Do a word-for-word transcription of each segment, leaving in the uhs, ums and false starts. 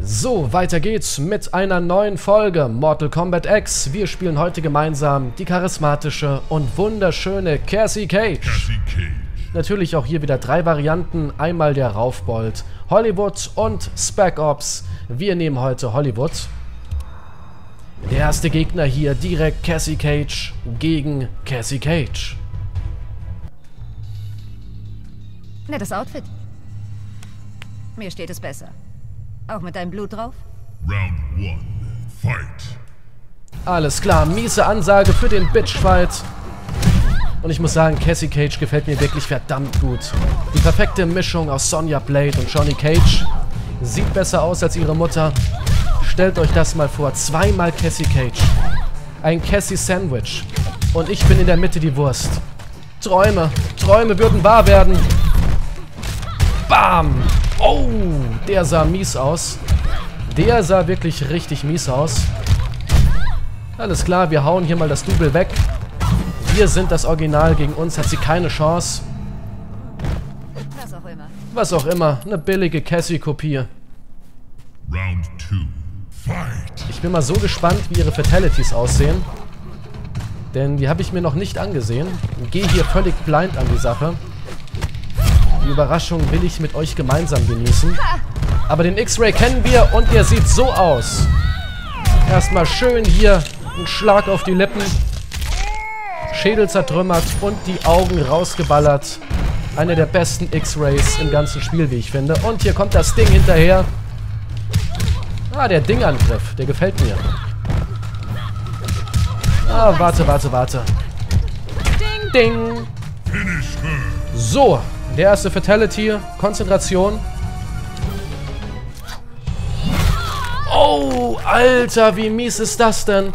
So, weiter geht's mit einer neuen Folge Mortal Kombat X. Wir spielen heute gemeinsam die charismatische und wunderschöne Cassie Cage. Cassie Cage. Natürlich auch hier wieder drei Varianten. Einmal der Raufbold, Hollywood und Spec Ops. Wir nehmen heute Hollywood. Der erste Gegner hier direkt Cassie Cage gegen Cassie Cage. Nettes Outfit. Mir steht es besser. Auch mit deinem Blut drauf? Round one. Fight. Alles klar, miese Ansage für den Bitchfight. Und ich muss sagen, Cassie Cage gefällt mir wirklich verdammt gut. Die perfekte Mischung aus Sonya Blade und Johnny Cage. Sieht besser aus als ihre Mutter. Stellt euch das mal vor, zweimal Cassie Cage. Ein Cassie Sandwich. Und ich bin in der Mitte die Wurst. Träume, Träume würden wahr werden. Bam! Oh, der sah mies aus. Der sah wirklich richtig mies aus. Alles klar, wir hauen hier mal das Double weg. Wir sind das Original, gegen uns hat sie keine Chance. Was auch immer. Was auch immer, eine billige Cassie-Kopie. Round two. Fight. Ich bin mal so gespannt, wie ihre Fatalities aussehen. Denn die habe ich mir noch nicht angesehen. Ich gehe hier völlig blind an die Sache. Die Überraschung will ich mit euch gemeinsam genießen. Aber den X-Ray kennen wir und der sieht so aus. Erstmal schön hier ein Schlag auf die Lippen. Schädel zertrümmert und die Augen rausgeballert. Einer der besten X-Rays im ganzen Spiel, wie ich finde. Und hier kommt das Ding hinterher. Ah, der Ding-Angriff. Der gefällt mir. Ah, warte, warte, warte. Ding! So, der erste Fatality. Konzentration. Oh, Alter, wie mies ist das denn?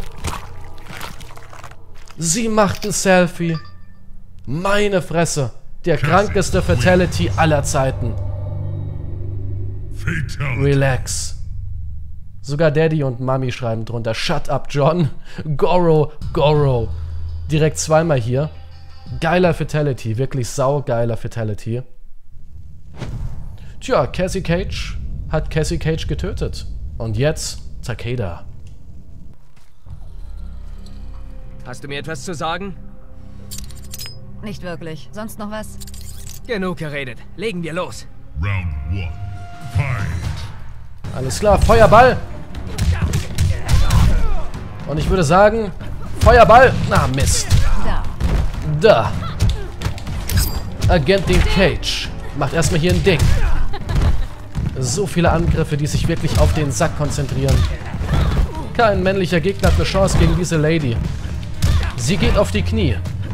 Sie macht ein Selfie. Meine Fresse. Der krankeste Fatality aller Zeiten. Fatality. Relax. Sogar Daddy und Mami schreiben drunter. Shut up, John. Goro, Goro. Direkt zweimal hier. Geiler Fatality. Wirklich saugeiler Fatality. Tja, Cassie Cage hat Cassie Cage getötet. Und jetzt Takeda. Hast du mir etwas zu sagen? Nicht wirklich. Sonst noch was? Genug geredet. Legen wir los. Round one. Fight. Alles klar, Feuerball. Und ich würde sagen, Feuerball. Na, Mist. Da. Da. Agentin Cage macht erstmal hier ein Ding. So viele Angriffe, die sich wirklich auf den Sack konzentrieren. Kein männlicher Gegner hat eine Chance gegen diese Lady. Sie geht auf die Knie.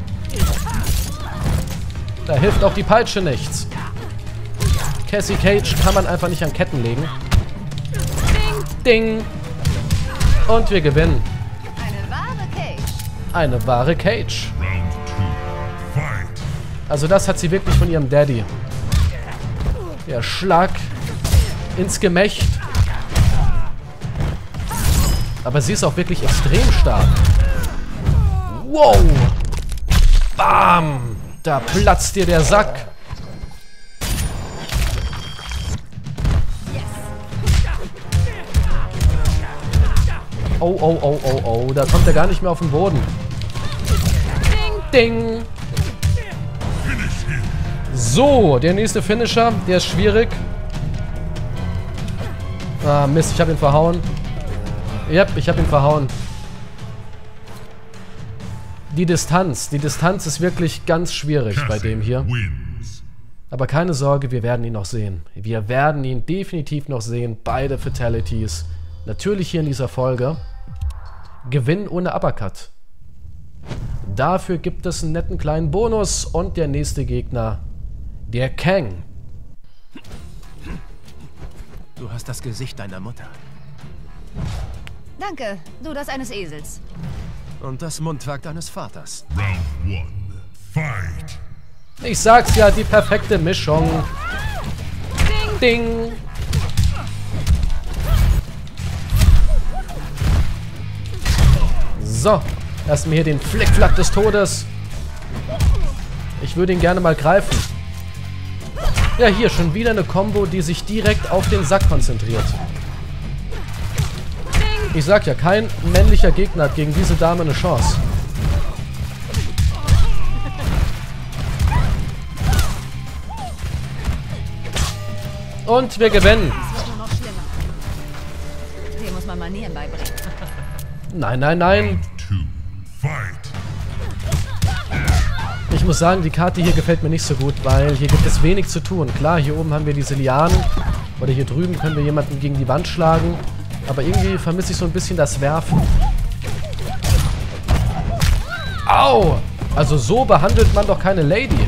Da hilft auch die Peitsche nichts. Cassie Cage kann man einfach nicht an Ketten legen. Ding! Und wir gewinnen. Eine wahre Cage. Eine wahre Cage. Round two. Fight. Also das hat sie wirklich von ihrem Daddy. Der Schlag ins Gemächt. Aber sie ist auch wirklich extrem stark. Wow! Bam! Da platzt dir der Sack. Oh, oh, oh, oh, oh. Da kommt er gar nicht mehr auf den Boden. Ding, ding. So, der nächste Finisher. Der ist schwierig. Ah, Mist, ich habe ihn verhauen. Yep, ich habe ihn verhauen. Die Distanz. Die Distanz ist wirklich ganz schwierig bei dem hier. Wins. Aber keine Sorge, wir werden ihn noch sehen. Wir werden ihn definitiv noch sehen. Beide Fatalities. Natürlich hier in dieser Folge. Gewinn ohne Uppercut. Dafür gibt es einen netten kleinen Bonus. Und der nächste Gegner, der Kang. Du hast das Gesicht deiner Mutter. Danke. Du das eines Esels. Und das Mundwerk deines Vaters. Round one. Fight. Ich sag's ja, die perfekte Mischung. Ding. So, erstmal hier den Flickflack des Todes. Ich würde ihn gerne mal greifen. Ja, hier schon wieder eine Combo, die sich direkt auf den Sack konzentriert. Ich sag ja, kein männlicher Gegner hat gegen diese Dame eine Chance. Und wir gewinnen. Es wird nur noch schlimmer. Hier muss man Manieren beibringen. Nein, nein, nein. Two. Fight. Ich muss sagen, die Karte hier gefällt mir nicht so gut, weil hier gibt es wenig zu tun. Klar, hier oben haben wir diese Lianen. Oder hier drüben können wir jemanden gegen die Wand schlagen. Aber irgendwie vermisse ich so ein bisschen das Werfen. Au! Also so behandelt man doch keine Lady.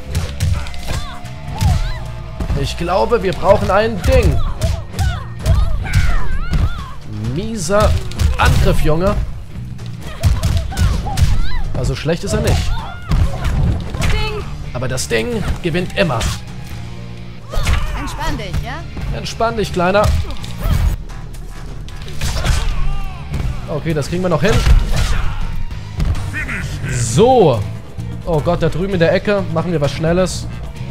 Ich glaube, wir brauchen ein Ding. Mieser Angriff, Junge. Also schlecht ist er nicht. Aber das Ding gewinnt immer. Entspann dich, ja? Entspann dich, Kleiner. Okay, das kriegen wir noch hin. So. Oh Gott, da drüben in der Ecke. Machen wir was Schnelles.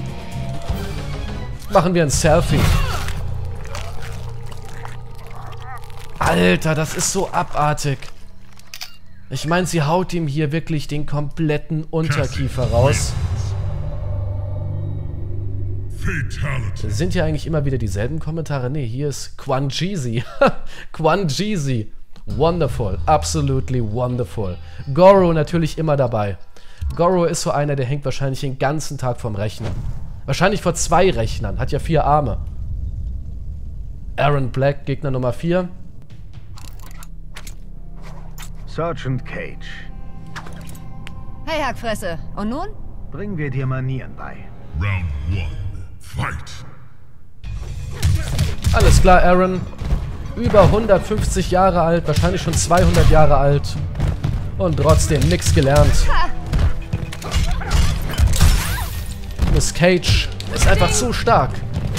Machen wir ein Selfie. Alter, das ist so abartig. Ich meine, sie haut ihm hier wirklich den kompletten Unterkiefer raus. Fatality. Sind ja eigentlich immer wieder dieselben Kommentare? Ne, hier ist Quanjeezy. Quanjeezy. Wonderful. Absolutely wonderful. Goro natürlich immer dabei. Goro ist so einer, der hängt wahrscheinlich den ganzen Tag vom Rechner. Wahrscheinlich vor zwei Rechnern. Hat ja vier Arme. Aaron Black, Gegner Nummer vier. Sergeant Cage, Hey, Hackfresse. Und nun? bringen wir dir Manieren bei. Round one. Fight. Alles klar, Aaron. Über hundertfünfzig Jahre alt, wahrscheinlich schon zweihundert Jahre alt. Und trotzdem nichts gelernt. Miss Cage ist einfach zu stark.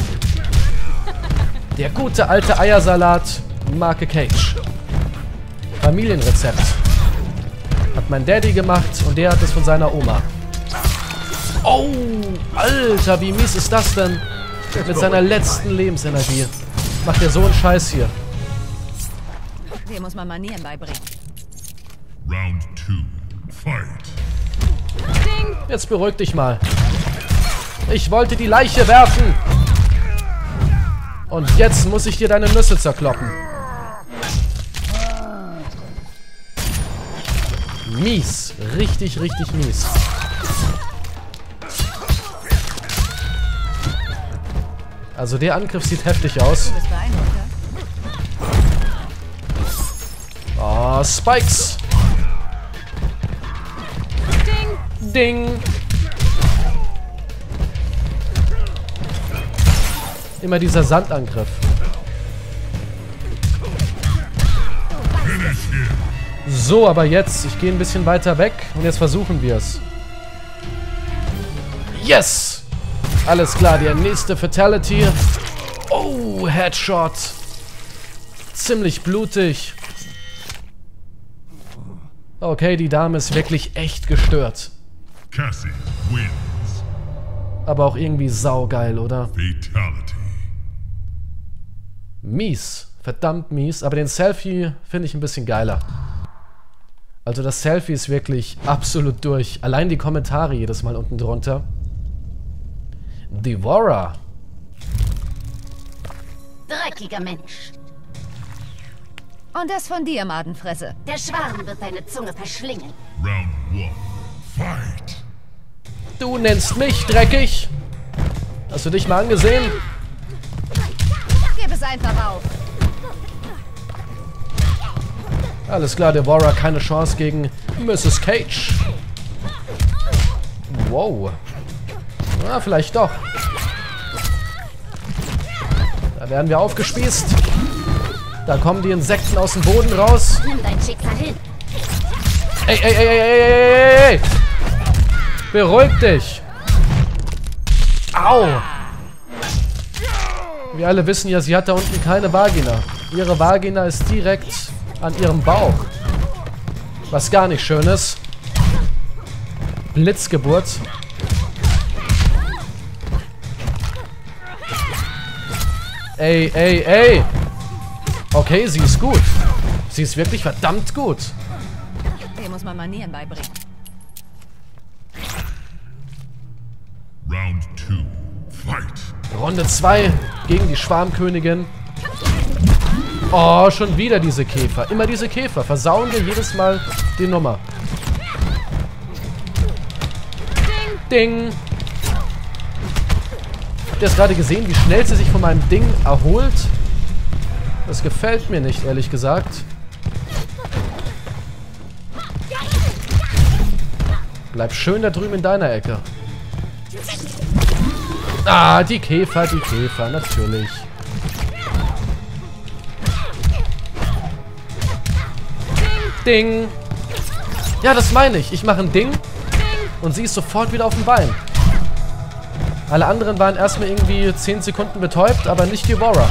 Der gute alte Eiersalat, Marke Cage. Familienrezept. Hat mein Daddy gemacht und der hat es von seiner Oma. Oh, Alter, wie mies ist das denn? Mit seiner letzten Lebensenergie. Macht er so einen Scheiß hier. Hier muss man Manieren beibringen. Round two. Fight. Jetzt beruhig dich mal. Ich wollte die Leiche werfen. Und jetzt muss ich dir deine Nüsse zerkloppen. Mies. Richtig, richtig mies. Also der Angriff sieht heftig aus. Du bist beeindruckt, ja? Oh, Spikes. Ding. Ding. Immer dieser Sandangriff. So, aber jetzt. Ich gehe ein bisschen weiter weg und jetzt versuchen wir es. Yes! Alles klar, der nächste Fatality. Oh, Headshot. Ziemlich blutig. Okay, die Dame ist wirklich echt gestört. Cassie wins. Aber auch irgendwie saugeil, oder? Fatality. Mies. Verdammt mies. Aber den Selfie finde ich ein bisschen geiler. Also das Selfie ist wirklich absolut durch. Allein die Kommentare jedes Mal unten drunter. Devourer. Dreckiger Mensch. Und das von dir, Madenfresse. Der Schwarm wird deine Zunge verschlingen. Round one. Fight. Du nennst mich dreckig? Hast du dich mal angesehen? Gib es einfach auf. Alles klar, Devourer, keine Chance gegen Misses Cage. Wow. Na, vielleicht doch. Da werden wir aufgespießt. Da kommen die Insekten aus dem Boden raus. Nimm dein Schicksal hin. Ey, ey, ey, ey, ey, ey, ey. Beruhig dich. Au. Wir alle wissen ja, sie hat da unten keine Vagina. Ihre Vagina ist direkt an ihrem Bauch. Was gar nicht schön ist. Blitzgeburt. Ey, ey, ey. Okay, sie ist gut. Sie ist wirklich verdammt gut. Hier muss man Manieren beibringen. Round two. Fight. Runde zwei gegen die Schwarmkönigin. Oh, schon wieder diese Käfer. Immer diese Käfer. Versauen wir jedes Mal die Nummer. Ding. Ding. Habt ihr es gerade gesehen, wie schnell sie sich von meinem Ding erholt? Das gefällt mir nicht, ehrlich gesagt. Bleib schön da drüben in deiner Ecke. Ah, die Käfer, die Käfer, natürlich. Ding. Ja, das meine ich. Ich mache ein Ding und sie ist sofort wieder auf dem Bein. Alle anderen waren erstmal irgendwie zehn Sekunden betäubt, aber nicht Devourer.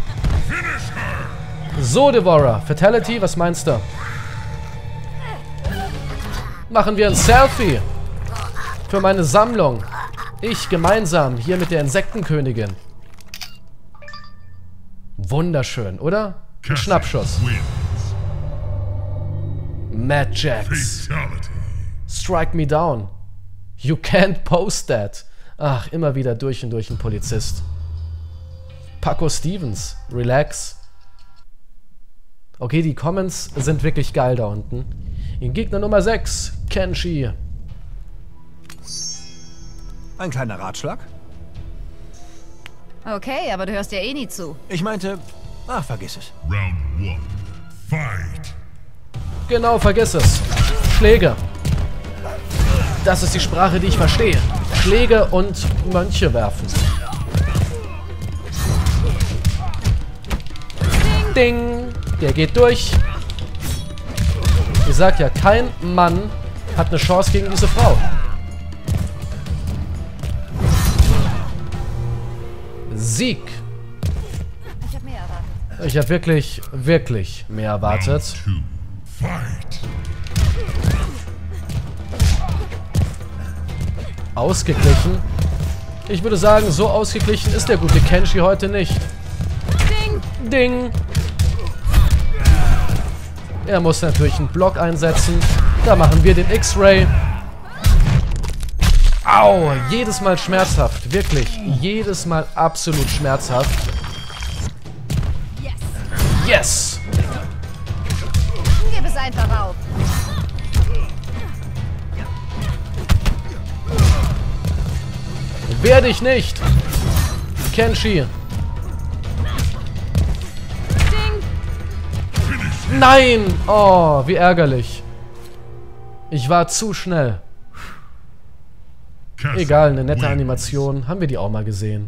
So, Devourer. Fatality, was meinst du? Machen wir ein Selfie. Für meine Sammlung. Ich gemeinsam hier mit der Insektenkönigin. Wunderschön, oder? Ein Schnappschuss. Mad Jax. Fatality. Strike me down. You can't post that. Ach, immer wieder durch und durch ein Polizist. Paco Stevens. Relax. Okay, die Comments sind wirklich geil da unten. Gegner Nummer sechs. Kenshi. Ein kleiner Ratschlag? Okay, aber du hörst ja eh nie zu. Ich meinte... Ach, vergiss es. Round one. Fight. Genau, vergiss es. Schläge. Das ist die Sprache, die ich verstehe. Schläge und Mönche werfen. Ding. Der geht durch. Ich sag ja, kein Mann hat eine Chance gegen diese Frau. Sieg. Ich hab mehr erwartet. Ich habe wirklich, wirklich mehr erwartet. Round two. Fight. Ausgeglichen. Ich würde sagen, so ausgeglichen ist der gute Kenshi heute nicht. Ding. Ding. Er muss natürlich einen Block einsetzen. Da machen wir den X-Ray. Au, jedes Mal schmerzhaft. Wirklich, jedes Mal absolut schmerzhaft. Yes. Gib es einfach auf. Werde ich nicht. Kenshi. Nein! Oh, wie ärgerlich. Ich war zu schnell. Cassie Egal, eine nette wins. Animation. Haben wir die auch mal gesehen.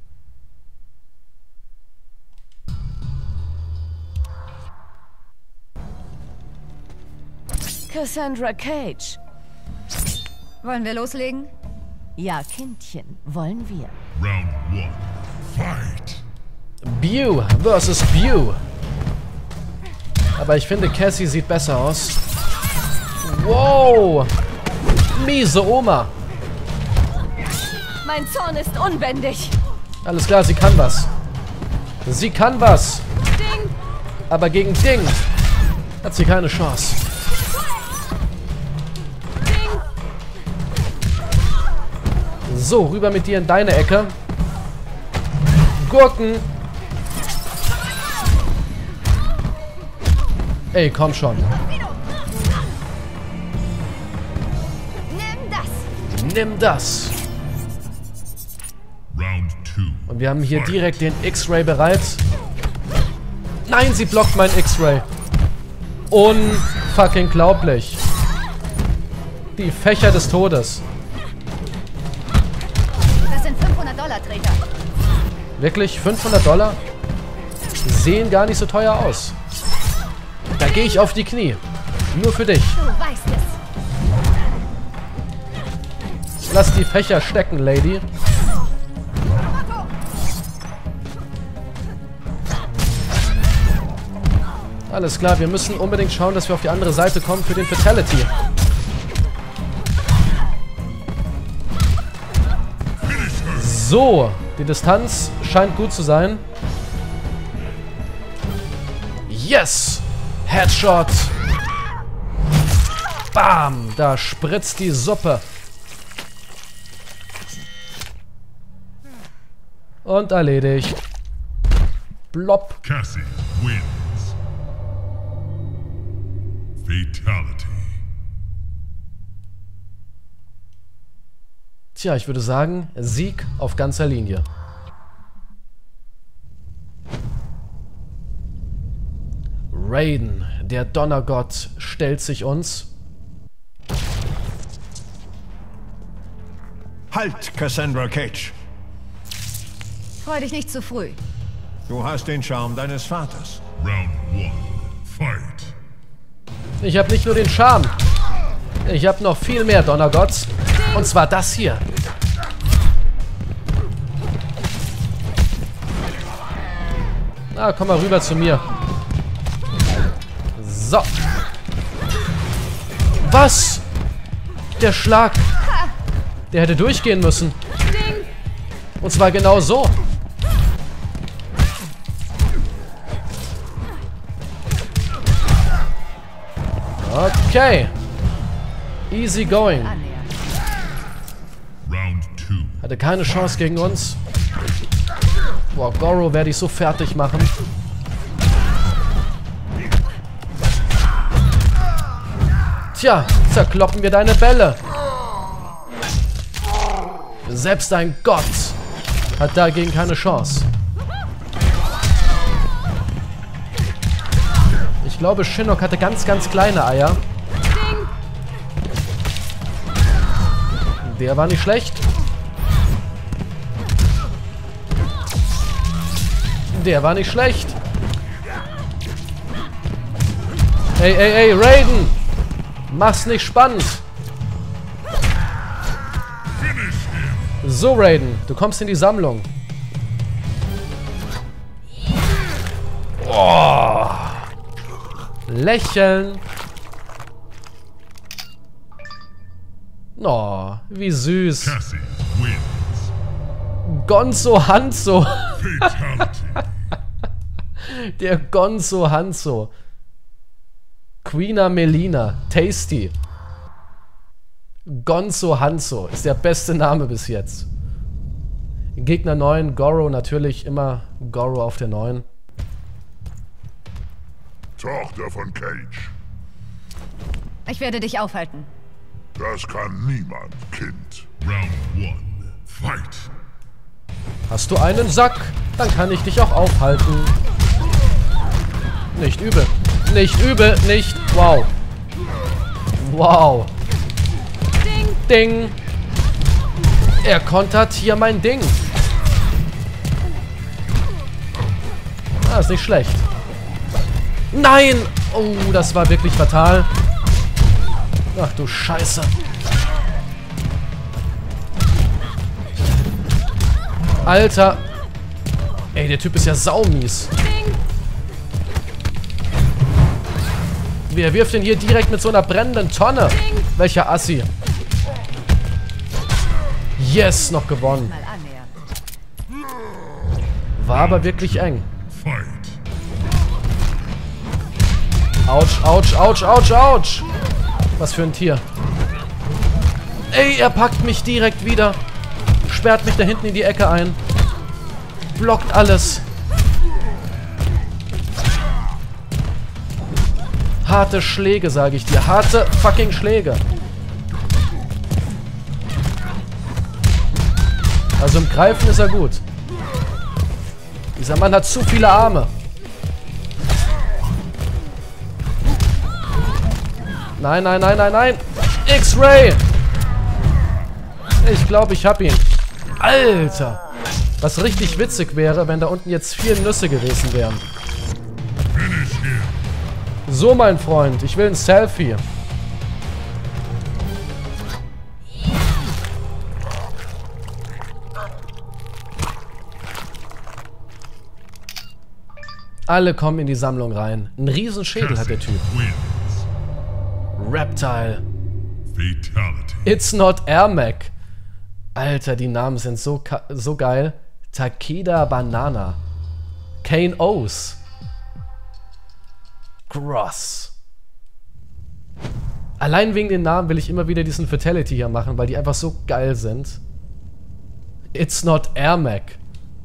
Cassandra Cage. Wollen wir loslegen? Ja, Kindchen, wollen wir. Round one. Fight. Bew versus Bew. Aber ich finde, Cassie sieht besser aus. Wow! Miese Oma. Mein Zorn ist unbändig. Alles klar, sie kann was. Sie kann was. Ding. Aber gegen Ding hat sie keine Chance. So, rüber mit dir in deine Ecke. Gurken. Ey, komm schon. Nimm das. Nimm das. Round two. Und wir haben hier direkt den X-Ray bereit. Nein, sie blockt mein X-Ray. Unfucking glaublich. Die Fächer des Todes. Das sind fünfhundert Dollar Träger. Wirklich? fünfhundert Dollar? Sehen gar nicht so teuer aus. Da gehe ich auf die Knie. Nur für dich. Du weißt es. Lass die Fächer stecken, Lady. Alles klar, wir müssen unbedingt schauen, dass wir auf die andere Seite kommen für den Fatality. So, die Distanz scheint gut zu sein. Yes! Headshot. Bam. Da spritzt die Suppe. Und erledigt. Blopp. Cassie wins. Fatality. Tja, ich würde sagen, Sieg auf ganzer Linie. Raiden, der Donnergott, stellt sich uns. Halt, Cassandra Cage. Freu dich nicht zu früh. Du hast den Charme deines Vaters. Round one. Fight. Ich habe nicht nur den Charme. Ich habe noch viel mehr Donnergott. Und zwar das hier. Na, komm mal rüber zu mir. So. Was? Der Schlag. Der hätte durchgehen müssen. Und zwar genau so. Okay. Easy going. Round two. Hatte keine Chance gegen uns. Boah, Goro werde ich so fertig machen. Tja, zerkloppen wir deine Bälle. Selbst ein Gott hat dagegen keine Chance. Ich glaube, Shinnok hatte ganz, ganz kleine Eier. Der war nicht schlecht. Der war nicht schlecht. Ey, ey, ey, Raiden! Mach's nicht spannend. So, Raiden, du kommst in die Sammlung. Oh. Lächeln. Oh, wie süß. Cassie wins. Gonzo Hanzo. Fatality. Der Gonzo Hanzo. Queen Melina. Tasty. Gonzo Hanzo ist der beste Name bis jetzt. Gegner neun, Goro natürlich immer Goro auf der neun. Tochter von Cage. Ich werde dich aufhalten. Das kann niemand, Kind. Round one. Fight. Hast du einen Sack? Dann kann ich dich auch aufhalten. Nicht übel. Nicht übel, nicht. Wow. Wow. Ding. Ding. Er kontert hier mein Ding. Ah, ist nicht schlecht. Nein! Oh, das war wirklich fatal. Ach du Scheiße. Alter. Ey, der Typ ist ja saumies. Wer wirft denn hier direkt mit so einer brennenden Tonne? Welcher Assi? Yes, noch gewonnen. Mal annähern. War aber wirklich eng. Fight. Autsch, autsch, autsch, autsch, autsch. Was für ein Tier. Ey, er packt mich direkt wieder. Sperrt mich da hinten in die Ecke ein. Blockt alles. Harte Schläge, sage ich dir. Harte fucking Schläge. Also im Greifen ist er gut. Dieser Mann hat zu viele Arme. Nein, nein, nein, nein, nein. X-Ray. Ich glaube, ich hab ihn. Alter. Was richtig witzig wäre, wenn da unten jetzt vier Nüsse gewesen wären. So, mein Freund. Ich will ein Selfie. Alle kommen in die Sammlung rein. Ein Riesenschädel hat der Typ. Reptile. Fatality. It's not Ermac. Alter, die Namen sind so, so geil. Takeda Banana. Kane O's. Cross. Allein wegen den Namen will ich immer wieder diesen Fatality hier machen, weil die einfach so geil sind. It's not Ermac.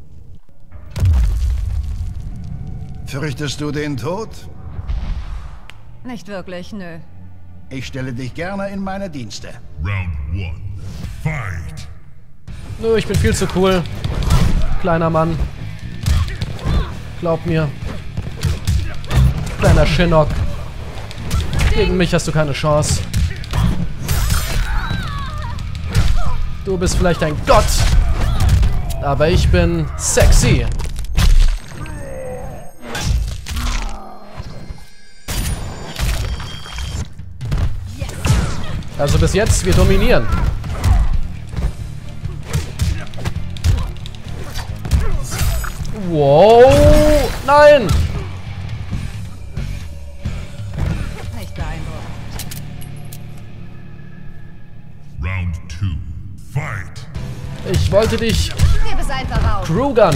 Fürchtest du den Tod? Nicht wirklich, nö. Ich stelle dich gerne in meine Dienste. Round one. Fight. Nö, ich bin viel zu cool. Kleiner Mann. Glaub mir. Kleiner Shinnok. Gegen mich hast du keine Chance. Du bist vielleicht ein Gott. Aber ich bin sexy. Also bis jetzt, wir dominieren. Wow! Nein! Nicht beeindruckend. Round two. Fight. Ich wollte dich Gib es einfach auf. Krugern.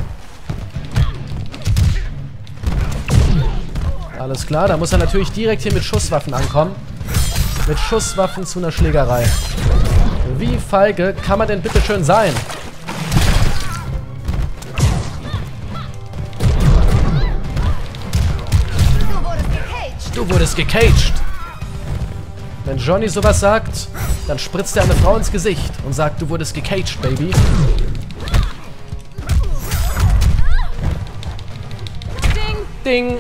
Alles klar, da muss er natürlich direkt hier mit Schusswaffen ankommen. Mit Schusswaffen zu einer Schlägerei. Wie feige kann man denn bitte schön sein? Du wurdest gecaged. Du wurdest gecaged. Wenn Johnny sowas sagt, dann spritzt er eine Frau ins Gesicht und sagt, du wurdest gecaged, Baby. Ding, ding.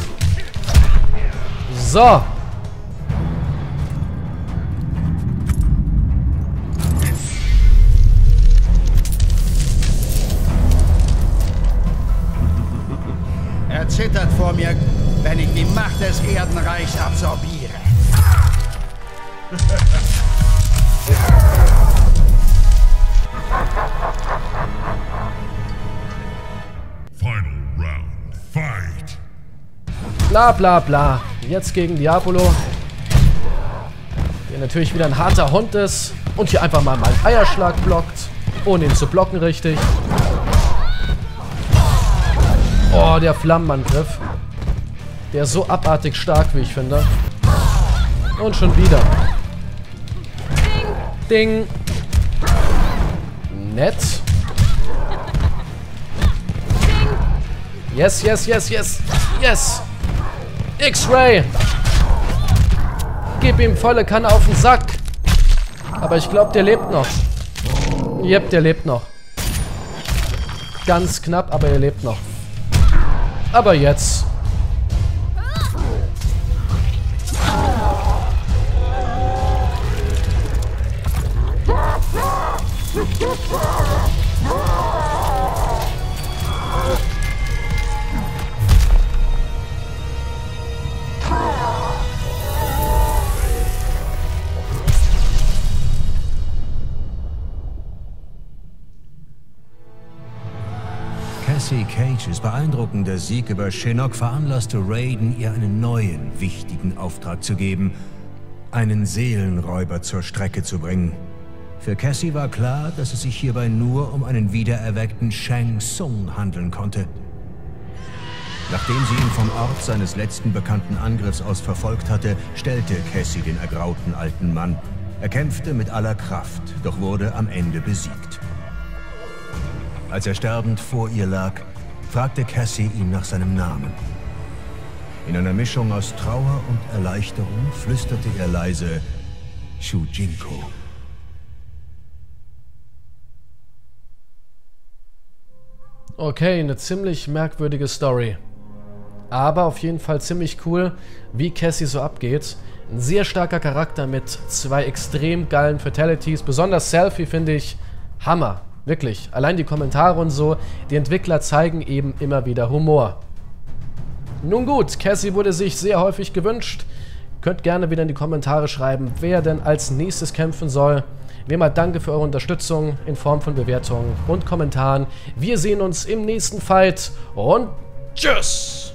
So. Er zittert vor mir, wenn ich die Macht des Erdenreichs absorbiere. Final round. Fight. Bla bla bla. Jetzt gegen Diabolo. Der natürlich wieder ein harter Hund ist. Und hier einfach mal meinen Eierschlag blockt. Ohne ihn zu blocken richtig. Oh, der Flammenangriff. Der ist so abartig stark, wie ich finde. Und schon wieder. Ding. Ding. Nett. Yes, yes, yes, yes. Yes. X-Ray. Gib ihm volle Kanne auf den Sack. Aber ich glaube, der lebt noch. Jep, der lebt noch. Ganz knapp, aber er lebt noch. Aber jetzt. Cassie Cages beeindruckender Sieg über Shinnok veranlasste Raiden, ihr einen neuen, wichtigen Auftrag zu geben, einen Seelenräuber zur Strecke zu bringen. Für Cassie war klar, dass es sich hierbei nur um einen wiedererweckten Shang Tsung handeln konnte. Nachdem sie ihn vom Ort seines letzten bekannten Angriffs aus verfolgt hatte, stellte Cassie den ergrauten alten Mann. Er kämpfte mit aller Kraft, doch wurde am Ende besiegt. Als er sterbend vor ihr lag, fragte Cassie ihn nach seinem Namen. In einer Mischung aus Trauer und Erleichterung flüsterte er leise Shujinko. Okay, eine ziemlich merkwürdige Story. Aber auf jeden Fall ziemlich cool, wie Cassie so abgeht. Ein sehr starker Charakter mit zwei extrem geilen Fatalities. Besonders Selfie finde ich Hammer. Wirklich. Allein die Kommentare und so. Die Entwickler zeigen eben immer wieder Humor. Nun gut, Cassie wurde sich sehr häufig gewünscht. Könnt gerne wieder in die Kommentare schreiben, wer denn als nächstes kämpfen soll. Wie immer danke für eure Unterstützung in Form von Bewertungen und Kommentaren. Wir sehen uns im nächsten Fight und tschüss!